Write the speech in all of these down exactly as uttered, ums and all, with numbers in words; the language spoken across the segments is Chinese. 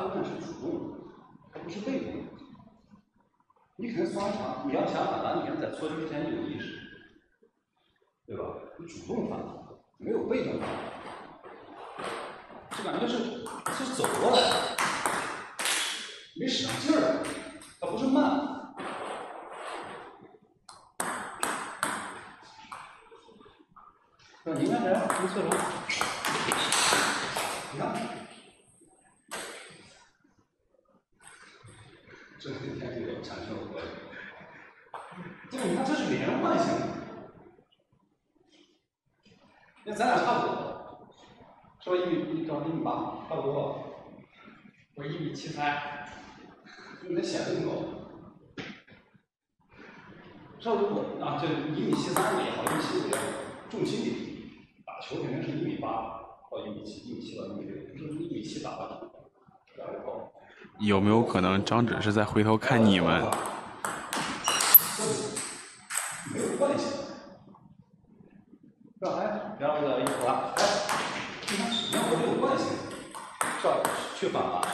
永远是主动的，它不是被动的。你肯定搓完墙，你要想反弹，你肯定在搓之前有意识，对吧？你主动反弹，没有被动反弹，就感觉是是走过来的，没使上劲儿，它不是慢。那你看谁？你测什么？你看，这跟天就产生了关系。这个你看，这是连贯性的。那咱俩差不多，是吧？一米一多一米八，差不多吧？ 我一米七三， 你得显得更高。这如果啊，这一米七三也好，一米七五也好，重心点。打球肯定是一米八到一米七，一米七到一米六，不是一米七打的，打的高。 有没有可能张芷是在回头看你们？ 没有关系。是吧？哎，别让我一会儿，哎，你看你要没有关系，是吧？去反了。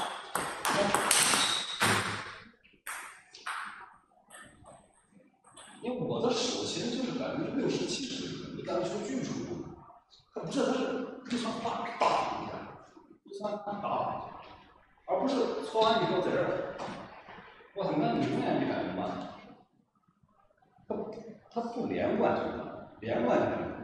因为我的手其实就是百分之六十七十，你感觉说巨出度。它不是，它是非常大大一下，非常大一下，而不是搓完以后在这儿，我操，那你永远就感觉慢，它它不连贯就是慢，连贯就是慢。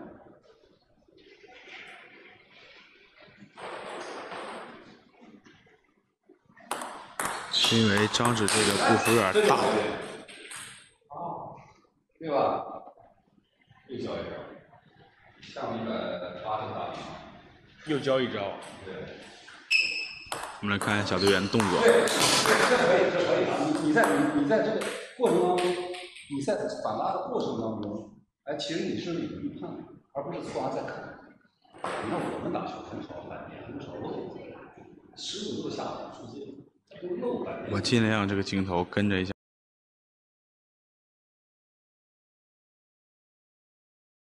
是因为张芷这个步幅有点大， 啊，对吧？又教一招，上一百八十大米。 又教一招。 对。 我们来看看小队员的动作。 对，这可以，这可以啊！你你在你你在这个过程当中，你在反拉的过程当中，哎，其实你是有预判的，而不是搓完再看。你看我们打球很少反面，很少漏，十五度下板出界，就漏反面。 我尽量让这个镜头跟着一下。